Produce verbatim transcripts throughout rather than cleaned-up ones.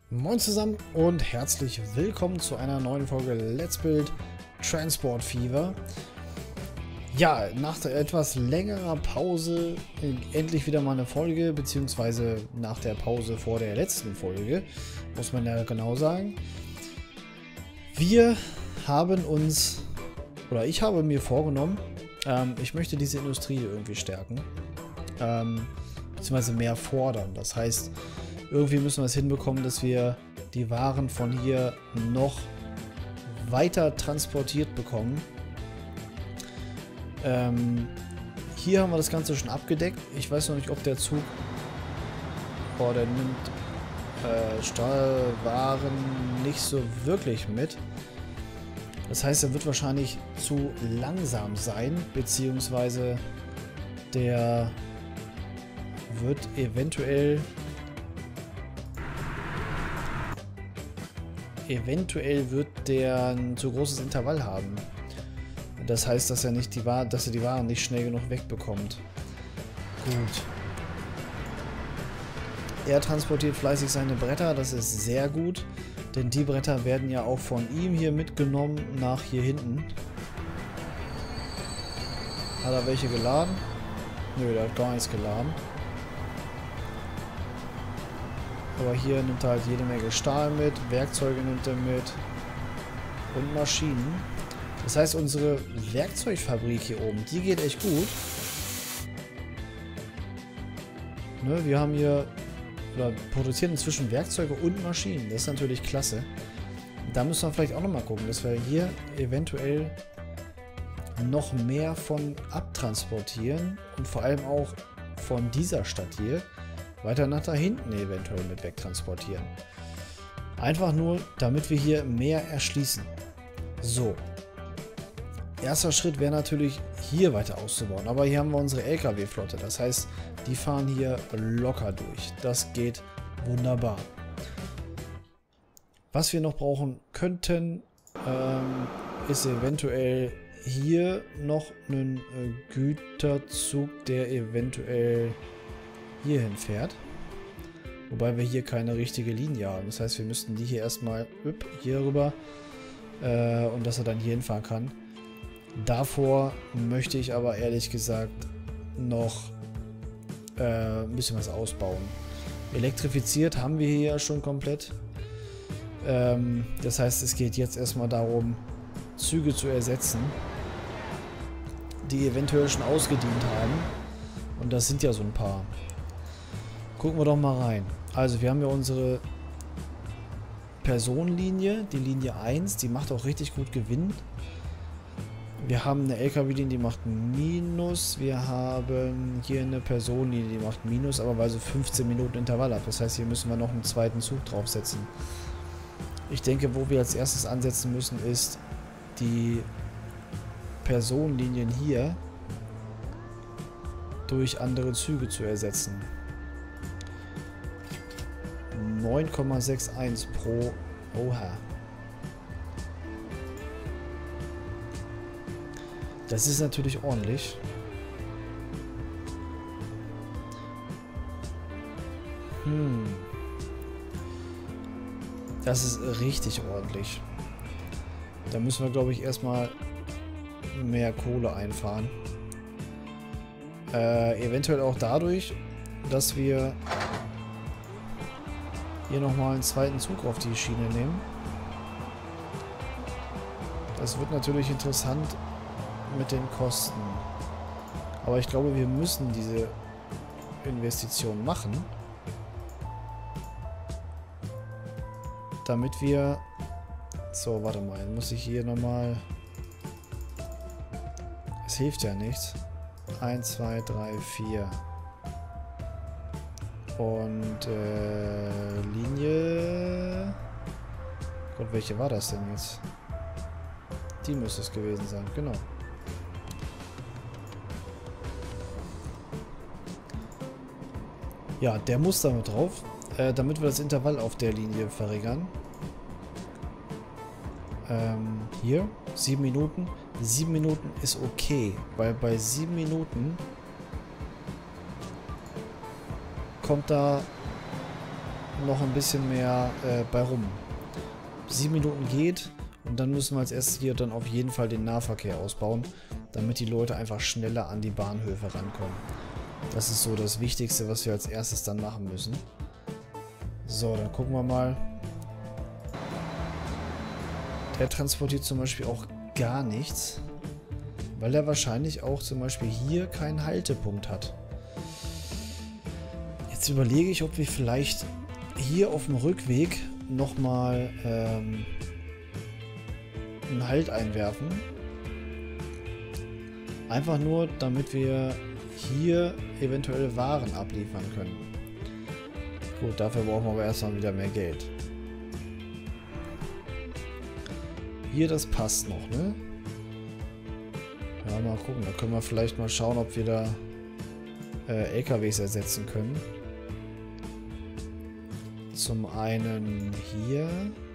Moin zusammen und herzlich willkommen zu einer neuen Folge Let's Build Transport Fever. Ja, nach etwas längerer Pause endlich wieder mal eine Folge, beziehungsweise nach der Pause vor der letzten Folge, muss man ja genau sagen. Wir haben uns, oder ich habe mir vorgenommen, ähm, ich möchte diese Industrie irgendwie stärken, ähm, beziehungsweise mehr fordern. Das heißt, irgendwie müssen wir es hinbekommen, dass wir die Waren von hier noch weiter transportiert bekommen. Ähm, hier haben wir das Ganze schon abgedeckt. Ich weiß noch nicht, ob der Zug... Boah, der nimmt äh, Stahlwaren nicht so wirklich mit. Das heißt, er wird wahrscheinlich zu langsam sein, beziehungsweise der wird eventuell... Eventuell wird der ein zu großes Intervall haben. Das heißt, dass er nicht die Ware, dass er die Waren nicht schnell genug wegbekommt. Gut. Er transportiert fleißig seine Bretter, das ist sehr gut. Denn die Bretter werden ja auch von ihm hier mitgenommen nach hier hinten. Hat er welche geladen? Nö, der hat gar nichts geladen. Aber hier nimmt er halt jede Menge Stahl mit, Werkzeuge nimmt er mit und Maschinen. Das heißt, unsere Werkzeugfabrik hier oben, die geht echt gut. Ne, wir haben hier, oder produzieren inzwischen Werkzeuge und Maschinen. Das ist natürlich klasse. Da müssen wir vielleicht auch nochmal gucken, dass wir hier eventuell noch mehr von abtransportieren und vor allem auch von dieser Stadt hier weiter nach da hinten eventuell mit wegtransportieren. Einfach nur, damit wir hier mehr erschließen. So. Erster Schritt wäre natürlich, hier weiter auszubauen. Aber hier haben wir unsere L K W-Flotte. Das heißt, die fahren hier locker durch. Das geht wunderbar. Was wir noch brauchen könnten, ähm, ist eventuell hier noch ein äh, Güterzug, der eventuell hierhin fährt. Wobei wir hier keine richtige Linie haben. Das heißt, wir müssten die hier erstmal üpp, hier rüber äh, und dass er dann hier hinfahren kann. Davor möchte ich aber ehrlich gesagt noch äh, ein bisschen was ausbauen. Elektrifiziert haben wir hier ja schon komplett. Ähm, das heißt, es geht jetzt erstmal darum, Züge zu ersetzen, die eventuell schon ausgedient haben. Und das sind ja so ein paar. Gucken wir doch mal rein. Also wir haben ja unsere Personenlinie, die Linie eins, die macht auch richtig gut Gewinn. Wir haben eine L K W-Linie, die macht Minus. Wir haben hier eine Personenlinie, die macht Minus, aber weil sie fünfzehn Minuten Intervall hat. Das heißt, hier müssen wir noch einen zweiten Zug draufsetzen. Ich denke, wo wir als erstes ansetzen müssen, ist die Personenlinien hier durch andere Züge zu ersetzen. neun Komma einundsechzig pro... Oha. Das ist natürlich ordentlich. Hm. Das ist richtig ordentlich. Da müssen wir, glaube ich, erstmal mehr Kohle einfahren. Äh, eventuell auch dadurch, dass wir hier nochmal einen zweiten Zug auf die Schiene nehmen. Das wird natürlich interessant mit den Kosten. Aber ich glaube, wir müssen diese Investition machen, damit wir... So, warte mal, muss ich hier nochmal... Es hilft ja nichts. eins, zwei, drei, vier. Und äh, Linie... Gott, welche war das denn jetzt? Die müsste es gewesen sein, genau. Ja, der muss damit drauf, äh, damit wir das Intervall auf der Linie verringern. Ähm, hier, sieben Minuten. sieben Minuten ist okay, weil bei sieben Minuten... kommt da noch ein bisschen mehr äh, bei rum. Sieben Minuten geht und dann müssen wir als erstes hier dann auf jeden Fall den Nahverkehr ausbauen, damit die Leute einfach schneller an die Bahnhöfe rankommen. Das ist so das Wichtigste, was wir als erstes dann machen müssen. So, dann gucken wir mal. Der transportiert zum Beispiel auch gar nichts, weil er wahrscheinlich auch zum Beispiel hier keinen Haltepunkt hat. Jetzt überlege ich, ob wir vielleicht hier auf dem Rückweg nochmal ähm, einen Halt einwerfen. Einfach nur, damit wir hier eventuell Waren abliefern können. Gut, dafür brauchen wir aber erstmal wieder mehr Geld. Hier, das passt noch, ne? Ja, mal gucken. Da können wir vielleicht mal schauen, ob wir da äh, L K Ws ersetzen können. Zum einen hier.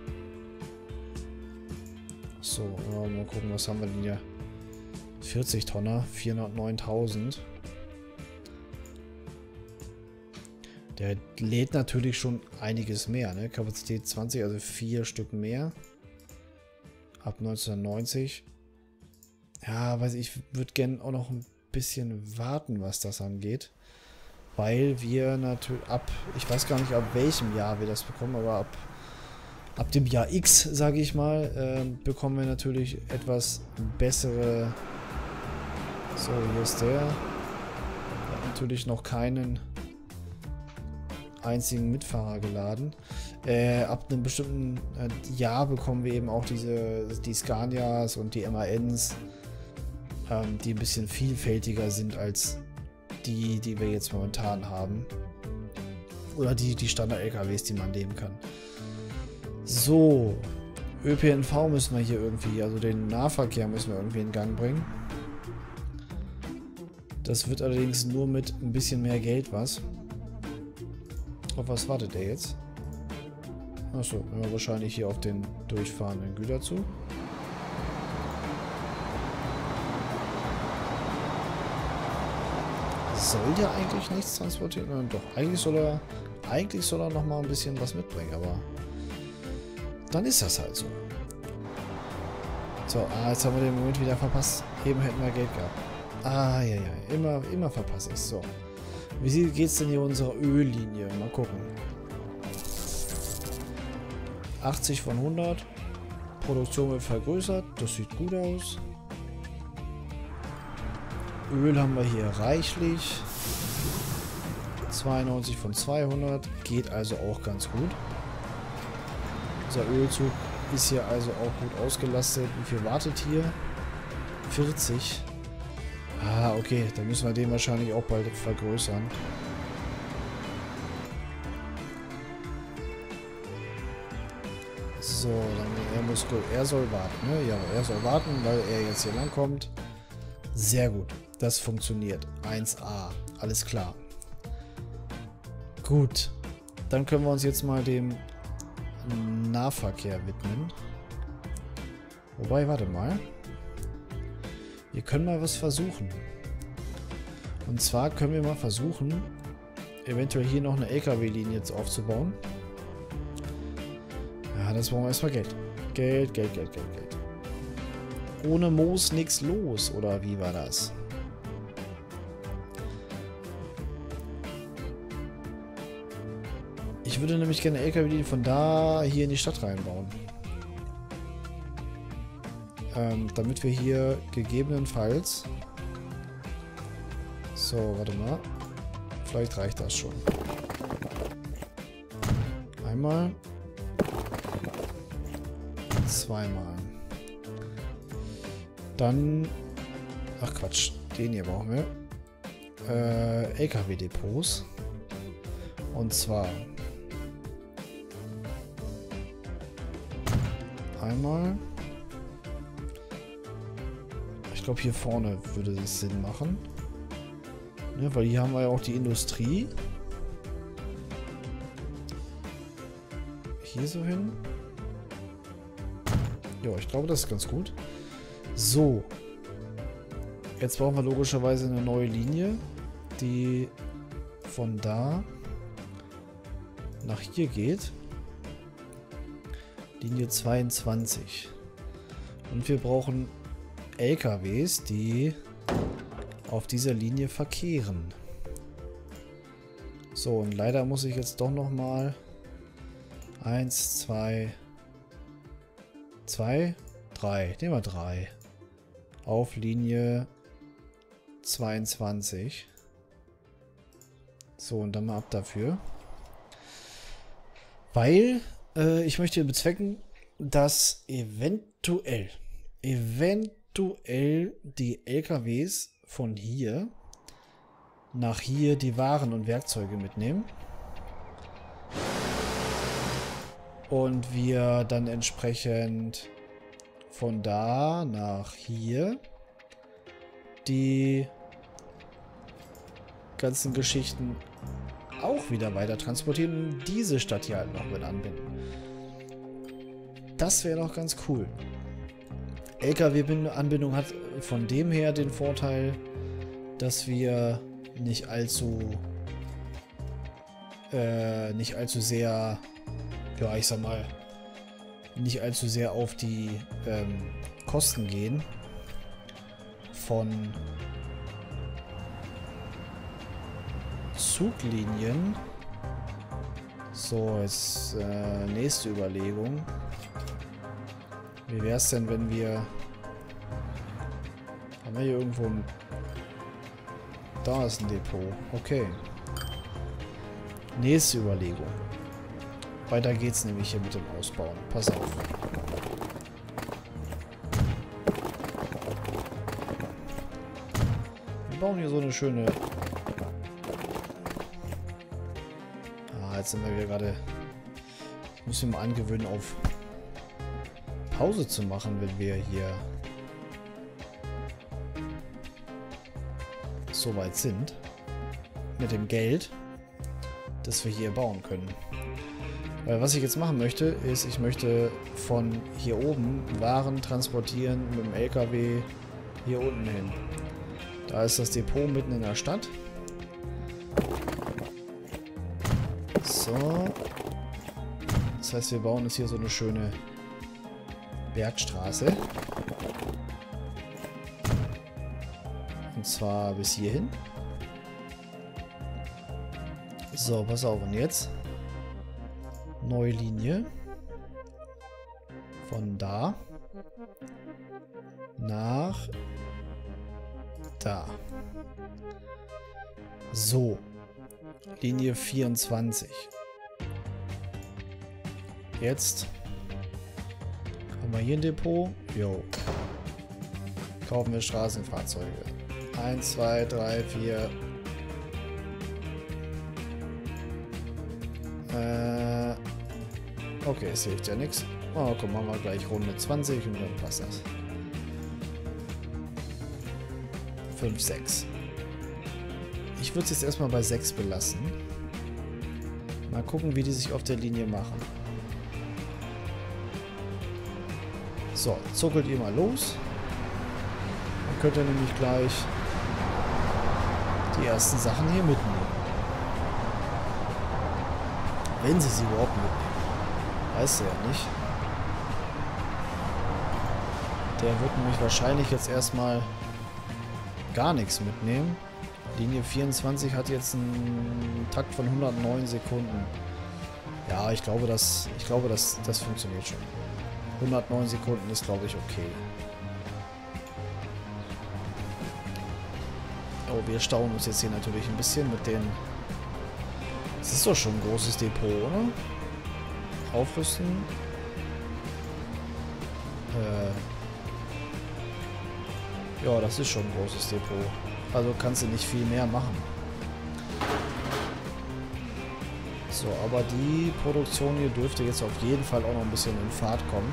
So, ja, mal gucken, was haben wir denn hier? vierzig Tonner, vierhundertneuntausend. Der lädt natürlich schon einiges mehr, ne? Kapazität zwanzig, also vier Stück mehr. Ab neunzehnhundertneunzig. Ja, weiß ich, würde gerne auch noch ein bisschen warten, was das angeht. Weil wir natürlich ab, ich weiß gar nicht, ab welchem Jahr wir das bekommen, aber ab, ab dem Jahr X, sage ich mal, äh, bekommen wir natürlich etwas bessere. So, hier ist der. Der hat natürlich noch keinen einzigen Mitfahrer geladen. Äh, ab einem bestimmten äh, Jahr bekommen wir eben auch diese die Scanias und die M A Ns, ähm, die ein bisschen vielfältiger sind als die, die wir jetzt momentan haben. Oder die, die Standard-L K Ws, die man nehmen kann. So, Ö P N V müssen wir hier irgendwie, also den Nahverkehr müssen wir irgendwie in Gang bringen. Das wird allerdings nur mit ein bisschen mehr Geld was. Auf was wartet der jetzt? Achso, ja, wahrscheinlich hier auf den durchfahrenden Güterzug. Soll der eigentlich nichts transportieren? Nein, doch, eigentlich soll er eigentlich soll er noch mal ein bisschen was mitbringen, aber dann ist das halt so. So, ah, jetzt haben wir den Moment wieder verpasst. Eben hätten wir Geld gehabt. Ah, ja, ja, immer, immer verpasse ich es. So. Wie geht es denn hier unserer Öllinie? Mal gucken. achtzig von hundert. Produktion wird vergrößert. Das sieht gut aus. Öl haben wir hier reichlich. zweiundneunzig von zweihundert. Geht also auch ganz gut. Unser Ölzug ist hier also auch gut ausgelastet. Wie viel wartet hier? vierzig. Ah, okay. Dann müssen wir den wahrscheinlich auch bald vergrößern. So, dann er muss er soll warten, ne? Ja, er soll warten, weil er jetzt hier lang kommt. Sehr gut. Das funktioniert. eins a. Alles klar. Gut. Dann können wir uns jetzt mal dem Nahverkehr widmen. Wobei, warte mal. Wir können mal was versuchen. Und zwar können wir mal versuchen, eventuell hier noch eine L K W-Linie jetzt aufzubauen. Ja, das brauchen wir erstmal Geld. Geld, Geld, Geld, Geld, Geld. Ohne Moos nichts los, oder wie war das? Ich würde nämlich gerne eine L K W-Linie von da hier in die Stadt reinbauen. Ähm, damit wir hier gegebenenfalls... So, warte mal. Vielleicht reicht das schon. Einmal. Zweimal. Dann... Ach Quatsch, den hier brauchen wir. Äh, L K W-Depots. Und zwar... Einmal... Ich glaube, hier vorne würde es Sinn machen. Ne, weil hier haben wir ja auch die Industrie. Hier so hin. Ja, ich glaube, das ist ganz gut. So. Jetzt brauchen wir logischerweise eine neue Linie, die von da nach hier geht. Linie zweiundzwanzig. Und wir brauchen L K Ws, die auf dieser Linie verkehren. So, und leider muss ich jetzt doch nochmal eins, zwei, zwei, drei, nehmen wir drei. Auf Linie zweiundzwanzig. So, und dann mal ab dafür. Weil äh, ich möchte bezwecken, dass eventuell, eventuell die L K Ws von hier nach hier die Waren und Werkzeuge mitnehmen. Und wir dann entsprechend von da nach hier die ganzen Geschichten auch wieder weiter transportieren und diese Stadt hier halt noch mit anbinden. Das wäre doch ganz cool. L K W-Anbindung hat von dem her den Vorteil, dass wir nicht allzu äh, nicht allzu sehr, ja, ich sag mal, nicht allzu sehr auf die ähm, Kosten gehen von Zuglinien. So, jetzt äh, nächste Überlegung. Wie wäre es denn, wenn wir... Haben wir hier irgendwo ein... Da ist ein Depot. Okay. Nächste Überlegung. Weiter geht's nämlich hier mit dem Ausbauen. Pass auf. Wir bauen hier so eine schöne... Ah, jetzt sind wir wieder gerade... Ich muss mir mal angewöhnen, auf Pause zu machen, wenn wir hier so weit sind mit dem Geld, das wir hier bauen können. Weil was ich jetzt machen möchte, ist, ich möchte von hier oben Waren transportieren mit dem L K W hier unten hin. Da ist das Depot mitten in der Stadt. So. Das heißt, wir bauen jetzt hier so eine schöne Bergstraße. Und zwar bis hierhin. So, pass auf. Und jetzt neue Linie. Von da nach da. So. Linie vierundzwanzig. Jetzt haben wir hier ein Depot. Jo. Kaufen wir Straßenfahrzeuge. eins, zwei, drei, vier. Äh. Okay, es hilft ja nichts. Oh, komm, machen wir gleich Runde zwanzig und dann passt das. fünf, sechs. Ich würde es jetzt erstmal bei sechs belassen. Mal gucken, wie die sich auf der Linie machen. So, zuckelt ihr mal los. Dann könnt ihr nämlich gleich die ersten Sachen hier mitnehmen. Wenn sie sie überhaupt mitnehmen. Weißt du ja nicht. Der wird nämlich wahrscheinlich jetzt erstmal gar nichts mitnehmen. Linie vierundzwanzig hat jetzt einen Takt von hundertneun Sekunden. Ja, ich glaube, das, ich glaube, das, das funktioniert schon. hundertneun Sekunden ist, glaube ich, okay. Oh, wir stauen uns jetzt hier natürlich ein bisschen mit den... Das ist doch schon ein großes Depot, oder? Aufrüsten. Äh... Ja, das ist schon ein großes Depot. Also kannst du nicht viel mehr machen. So, aber die Produktion hier dürfte jetzt auf jeden Fall auch noch ein bisschen in Fahrt kommen.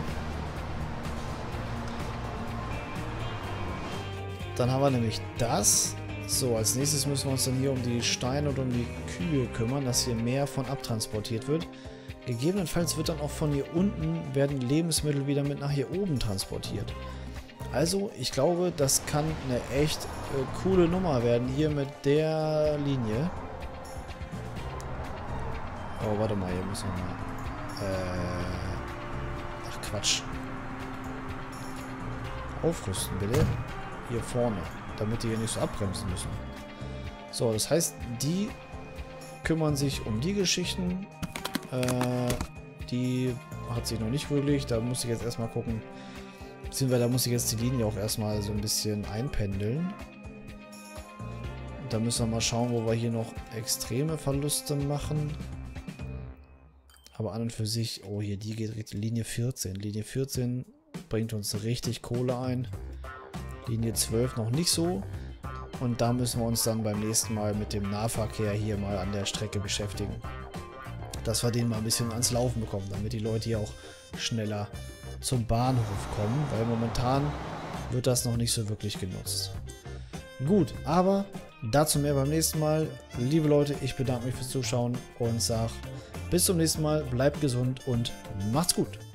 Dann haben wir nämlich das. So, als nächstes müssen wir uns dann hier um die Steine und um die Kühe kümmern, dass hier mehr von abtransportiert wird. Gegebenenfalls wird dann auch von hier unten werden Lebensmittel wieder mit nach hier oben transportiert. Also, ich glaube, das kann eine echt äh, coole Nummer werden hier mit der Linie. Oh, warte mal, hier müssen wir mal... Äh... Ach, Quatsch. Aufrüsten, bitte. Hier vorne. Damit die hier nicht so abbremsen müssen. So, das heißt, die kümmern sich um die Geschichten. Äh, die hat sich noch nicht wirklich. Da muss ich jetzt erstmal gucken. Beziehungsweise da muss ich jetzt die Linie auch erstmal so ein bisschen einpendeln. Da müssen wir mal schauen, wo wir hier noch extreme Verluste machen. Aber an und für sich, oh hier, die geht Richtung Linie vierzehn. Linie vierzehn bringt uns richtig Kohle ein. Linie zwölf noch nicht so. Und da müssen wir uns dann beim nächsten Mal mit dem Nahverkehr hier mal an der Strecke beschäftigen. Dass wir den mal ein bisschen ans Laufen bekommen, damit die Leute hier auch schneller zum Bahnhof kommen. Weil momentan wird das noch nicht so wirklich genutzt. Gut, aber dazu mehr beim nächsten Mal. Liebe Leute, ich bedanke mich fürs Zuschauen und sage bis zum nächsten Mal. Bleibt gesund und macht's gut.